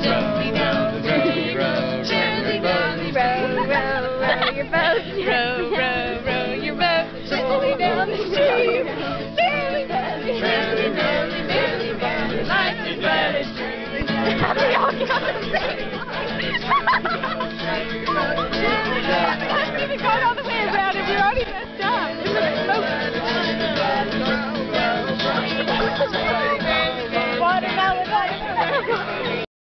Gently down the stream. Gently down the row, row, row your boat. Row, row, row your boat. Gently down the stream. Merrily, merrily, merrily, merrily, merrily, merrily, life is but a dream.